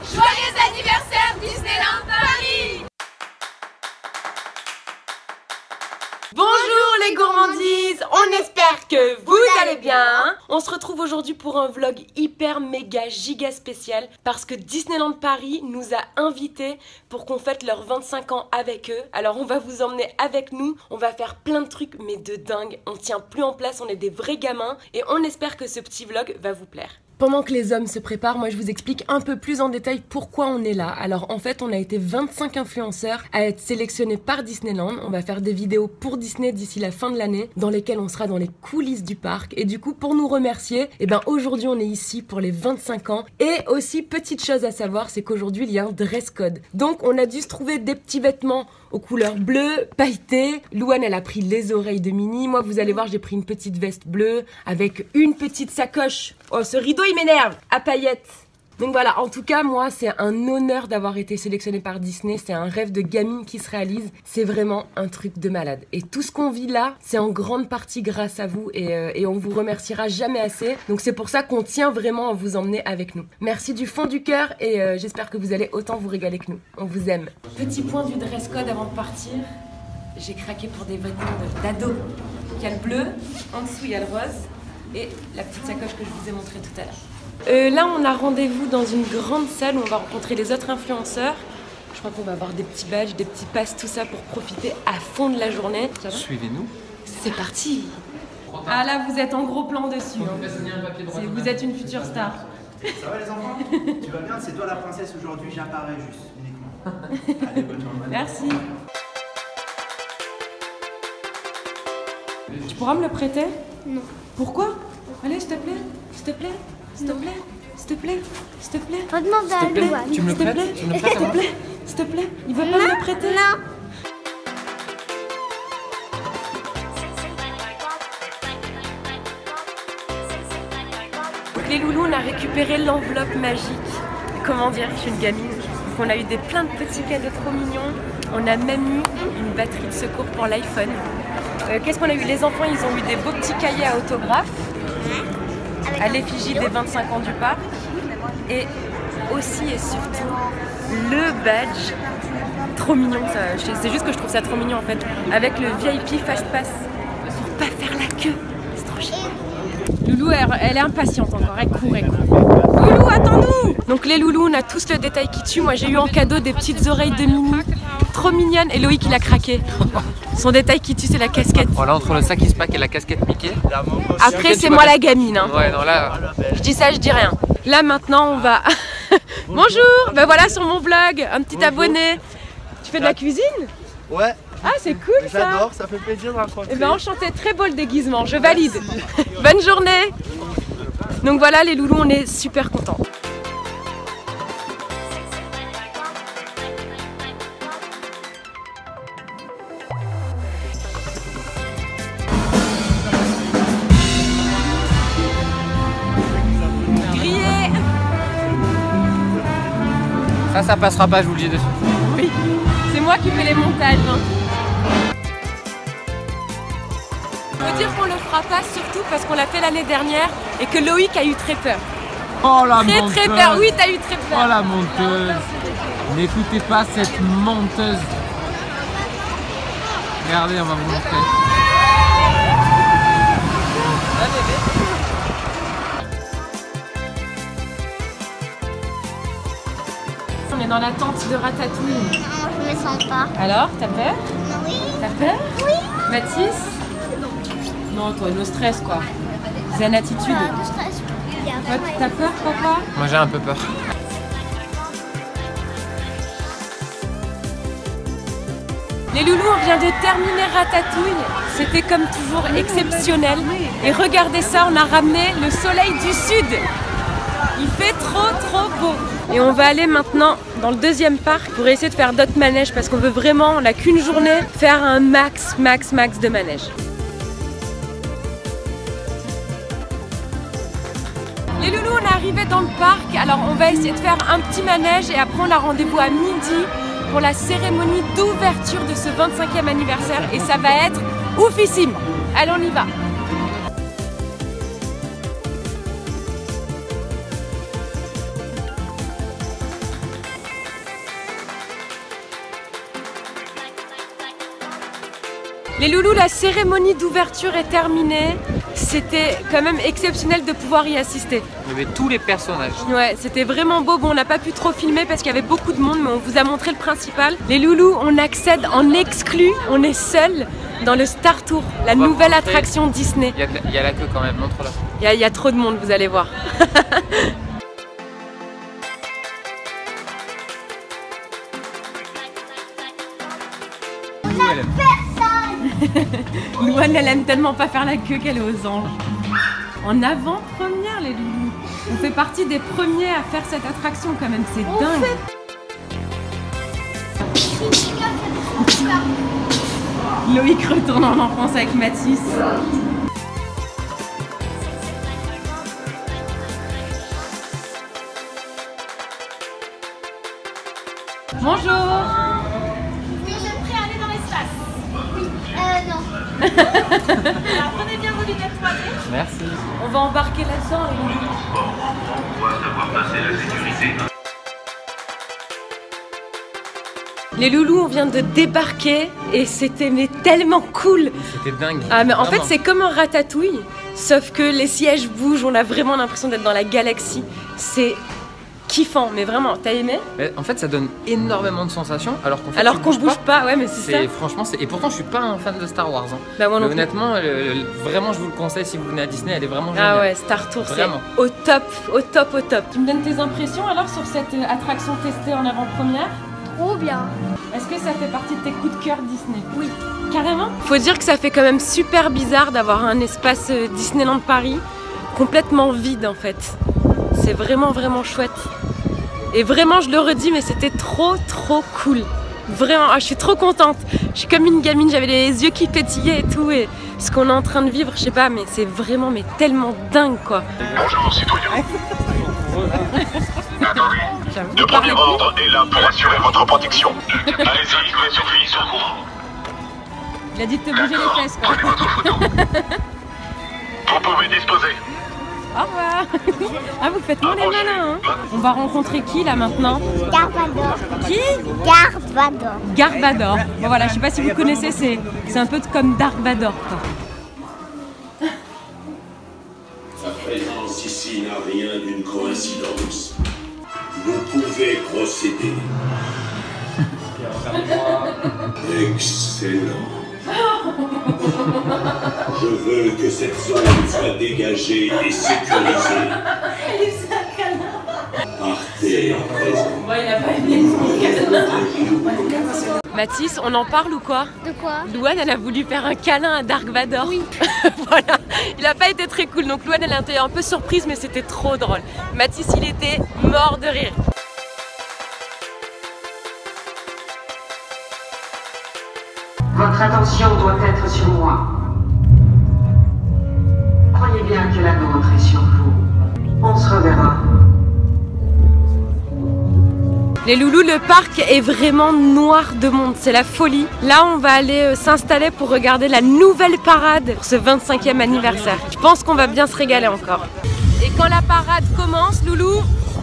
Joyeux anniversaire Disneyland Paris! Bonjour les gourmandises, on espère que vous allez bien. On se retrouve aujourd'hui pour un vlog hyper méga giga spécial parce que Disneyland Paris nous a invités pour qu'on fête leurs 25 ans avec eux. Alors on va vous emmener avec nous, on va faire plein de trucs mais de dingue. On tient plus en place, on est des vrais gamins et on espère que ce petit vlog va vous plaire. Pendant que les hommes se préparent, moi je vous explique un peu plus en détail pourquoi on est là. Alors en fait on a été 25 influenceurs à être sélectionnés par Disneyland. On va faire des vidéos pour Disney d'ici la fin de l'année dans lesquelles on sera dans les coulisses du parc. Et du coup pour nous remercier, aujourd'hui on est ici pour les 25 ans. Et aussi petite chose à savoir, c'est qu'aujourd'hui il y a un dress code. Donc on a dû se trouver des petits vêtements aux couleurs bleues, pailletées. Louane elle a pris les oreilles de Minnie. Moi vous allez voir j'ai pris une petite veste bleue avec une petite sacoche. Oh ce rideau il m'énerve! À paillettes. Donc voilà, en tout cas moi c'est un honneur d'avoir été sélectionnée par Disney. C'est un rêve de gamine qui se réalise. C'est vraiment un truc de malade. Et tout ce qu'on vit là, c'est en grande partie grâce à vous et on vous remerciera jamais assez. Donc c'est pour ça qu'on tient vraiment à vous emmener avec nous. Merci du fond du cœur et j'espère que vous allez autant vous régaler que nous. On vous aime. Petit point du dress code avant de partir. J'ai craqué pour des vêtements d'ado. Il y a le bleu, en dessous il y a le rose et la petite sacoche que je vous ai montrée tout à l'heure. Là on a rendez-vous dans une grande salle où on va rencontrer les autres influenceurs. Je crois qu'on va avoir des petits badges, des petits passes, tout ça pour profiter à fond de la journée. Suivez-nous. C'est parti. Ah là vous êtes en gros plan dessus. Vous êtes une future star. Ça va les enfants? Tu vas bien? C'est toi la princesse aujourd'hui, j'apparais juste uniquement. Allez, bonne journée. Merci. Tu pourras me le prêter? Non. Pourquoi? Allez, s'il te plaît, s'il te plaît, s'il te plaît, s'il te plaît, s'il te plaît. On demande à Louane. Tu me le prêtes? Tu me le prêtes à moi? S'il te plaît, il veut pas me le prêter? Non. Les loulous, on a récupéré l'enveloppe magique. Comment dire, je suis une gamine. Donc on a eu plein de petits cadeaux trop mignons. On a même eu une batterie de secours pour l'iPhone. Qu'est-ce qu'on a eu? Les enfants, ils ont eu des beaux petits cahiers à autographe à l'effigie des 25 ans du parc. Et aussi et surtout, le badge. Trop mignon, ça. C'est juste que je trouve ça trop mignon en fait. Avec le VIP Fast Pass. Pour pas faire la queue. C'est trop chiant. Loulou, elle est impatiente encore, elle court, elle court. Loulou, attends-nous! Donc les loulous, on a tous le détail qui tue. Moi j'ai eu en cadeau des petites oreilles de Minnie, trop mignonnes. Et Loïc il a craqué. Son détail qui tue c'est la casquette. Voilà, entre le sac Ispac et la casquette Mickey. Après c'est moi la gamine. Hein. Ouais, non là... Je dis ça, je dis rien. Là maintenant on va... Bonjour! Ben voilà sur mon vlog, un petit abonné. Tu fais de la cuisine? Ouais. Ah c'est cool ça! J'adore, ça fait plaisir de rencontrer. Eh ben enchanté, très beau le déguisement, je valide. Bonne journée. Donc voilà les loulous, on est super contents. Grillé. Ça passera pas, je vous le dis dessus. Oui, c'est moi qui fais les montages. Hein. Faut dire qu'on le fera pas surtout parce qu'on l'a fait l'année dernière et que Loïc a eu très peur. Oh la menteuse! Très peur, oui t'as eu très peur. Oh la menteuse! N'écoutez pas cette menteuse. Regardez, on va vous montrer. On est dans la tente de Ratatouille. Non, je me sens pas. Alors, t'as peur? Oui. T'as peur? Oui. Mathis? Non, toi, no stress quoi. Zen attitude. De stress. Toi, t'as peur, papa? Moi j'ai un peu peur. Les loulous, on vient de terminer Ratatouille. C'était comme toujours exceptionnel. Et regardez ça, on a ramené le soleil du sud. Il fait trop beau. Et on va aller maintenant dans le deuxième parc pour essayer de faire d'autres manèges parce qu'on veut vraiment, on n'a qu'une journée, faire un max de manèges. Les loulous, on est arrivé dans le parc, alors on va essayer de faire un petit manège et après on a rendez-vous à midi pour la cérémonie d'ouverture de ce 25e anniversaire et ça va être oufissime. Allez, on y va. Les loulous, la cérémonie d'ouverture est terminée. C'était quand même exceptionnel de pouvoir y assister. Il y avait tous les personnages. Ouais, c'était vraiment beau. Bon, on n'a pas pu trop filmer parce qu'il y avait beaucoup de monde, mais on vous a montré le principal. Les loulous, on accède en exclu. On est seul dans le Star Tour, la nouvelle attraction Disney. Il y a la queue quand même, montre-la. Il y a trop de monde, vous allez voir. Louane, elle aime tellement pas faire la queue qu'elle est aux anges. En avant-première, les loulous. On fait partie des premiers à faire cette attraction quand même, c'est dingue. Loïc retourne en enfance avec Mathis. Bonjour. Vous êtes prêts à aller dans l'espace? Non. Alors prenez bien vos lunettes 3D. Merci. On va embarquer là-dedans, les loulous. Les loulous, on vient de débarquer et c'était mais tellement cool. C'était dingue. Ah mais en Vraiment. fait c'est comme un ratatouille, sauf que les sièges bougent, on a vraiment l'impression d'être dans la galaxie. C'est kiffant, mais vraiment, t'as aimé? Mais en fait, ça donne énormément de sensations, alors qu'en fait, Alors tu qu'on bouge pas, ouais mais c'est ça. Franchement, et pourtant, je suis pas un fan de Star Wars. Hein. Bah moi non Mais plus. honnêtement, vraiment, je vous le conseille si vous venez à Disney, elle est vraiment géniale. Ah ouais, Star Tour, c'est Vraiment. au top, au top, au top. Tu me donnes tes impressions alors sur cette attraction testée en avant-première? Trop bien. Est-ce que ça fait partie de tes coups de cœur Disney? Oui. Carrément? Faut dire que ça fait quand même super bizarre d'avoir un espace Disneyland Paris complètement vide en fait. C'est vraiment vraiment chouette. Et vraiment je le redis mais c'était trop cool. Vraiment, je suis trop contente. Je suis comme une gamine, j'avais les yeux qui pétillaient et tout. Et ce qu'on est en train de vivre, je sais pas, mais c'est vraiment mais tellement dingue quoi. Bonjour citoyens. J'avoue, Le vous parlez premier ordre est là pour assurer votre protection. Allez-y, les surveillants sont au courant. Il a dit de te bouger les fesses quoi. Prenez votre photo. Vous pouvez disposer. Au revoir. Ah vous faites moins les malins hein. On va rencontrer qui là maintenant? Garbador. Qui? Garbador. Garbador. Bon voilà, je sais pas si vous connaissez, c'est un peu comme Dark Vador quoi. Sa présence ici n'a rien d'une coïncidence. Vous pouvez procéder. Excellent. Je veux que cette zone soit dégagée et sécurisée. Partez à présent. Mathis, on en parle ou quoi? De quoi? Louane, elle a voulu faire un câlin à Dark Vador. Oui. Voilà, il a pas été très cool. Donc Louane, elle a été un peu surprise, mais c'était trop drôle. Mathis, il était mort de rire. Votre attention doit être sur moi. Croyez bien que la nôtre est sur vous. On se reverra. Les loulous, le parc est vraiment noir de monde, c'est la folie. Là, on va aller s'installer pour regarder la nouvelle parade pour ce 25e anniversaire. Je pense qu'on va bien se régaler encore. Et quand la parade commence, Loulou,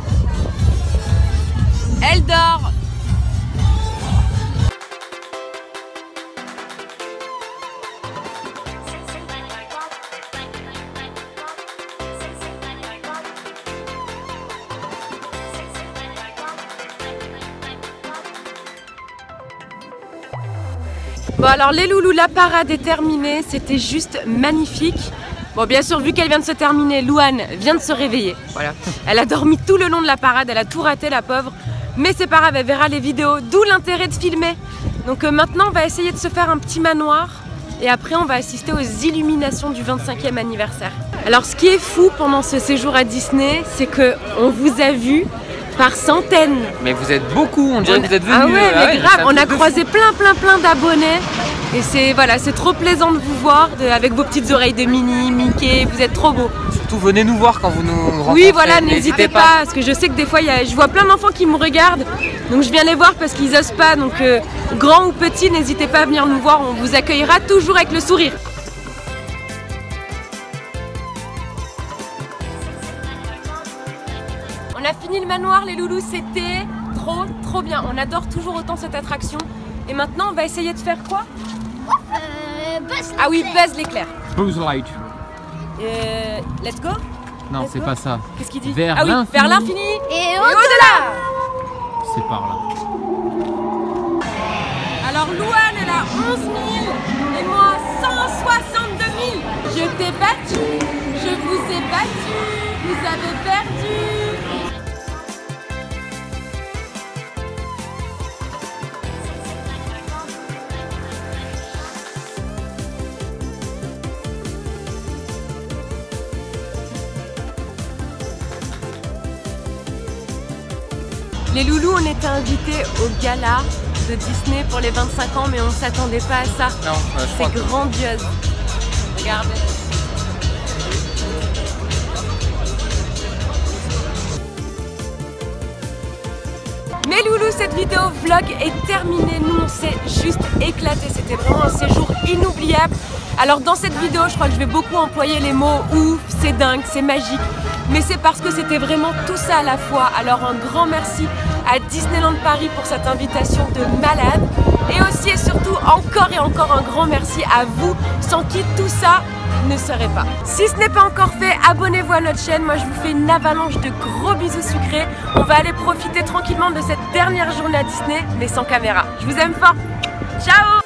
elle dort. Bon alors les loulous, la parade est terminée, c'était juste magnifique. Bon bien sûr vu qu'elle vient de se terminer, Louane vient de se réveiller. Voilà. Elle a dormi tout le long de la parade, elle a tout raté la pauvre. Mais c'est pas grave, elle verra les vidéos, d'où l'intérêt de filmer. Donc maintenant on va essayer de se faire un petit manoir. Et après on va assister aux illuminations du 25e anniversaire. Alors ce qui est fou pendant ce séjour à Disney, c'est qu'on vous a vu par centaines. Mais vous êtes beaucoup, on dirait que vous êtes venus. Ah ouais, mais grave, ça on a fait croisé plein d'abonnés. Et c'est voilà, c'est trop plaisant de vous voir avec vos petites oreilles de Minnie, Mickey, vous êtes trop beaux. Surtout venez nous voir quand vous nous rencontrez. Oui voilà, n'hésitez pas, parce que je sais que des fois je vois plein d'enfants qui me regardent. Donc je viens les voir parce qu'ils osent pas, donc grand ou petit, n'hésitez pas à venir nous voir, on vous accueillera toujours avec le sourire. On a fini le manoir les loulous, c'était trop bien. On adore toujours autant cette attraction. Et maintenant on va essayer de faire quoi? Buzz Ah oui, Buzz l'éclair. Buzz Light. Let's go. Non, Let's c'est go. pas ça. Qu'est-ce qu'il dit? Vers Ah oui, l'infini. vers l'infini et et au-delà. C'est par là. Alors Louane elle a 11 000 et moi 162 000. Je t'ai battu, je vous ai battu, vous avez perdu. Les loulous, on était invités au gala de Disney pour les 25 ans, mais on ne s'attendait pas à ça. Non, je crois C'est que... grandiose. Regardez. Mes loulous, cette vidéo vlog est terminée. Nous, on s'est juste éclaté. C'était vraiment un séjour inoubliable. Alors dans cette vidéo, je crois que je vais beaucoup employer les mots ouf, c'est dingue, c'est magique. Mais c'est parce que c'était vraiment tout ça à la fois. Alors un grand merci à Disneyland Paris pour cette invitation de malade. Et aussi et surtout encore et encore un grand merci à vous, sans qui tout ça ne serait pas. Si ce n'est pas encore fait, abonnez-vous à notre chaîne. Moi je vous fais une avalanche de gros bisous sucrés. On va aller profiter tranquillement de cette dernière journée à Disney, mais sans caméra. Je vous aime fort. Ciao!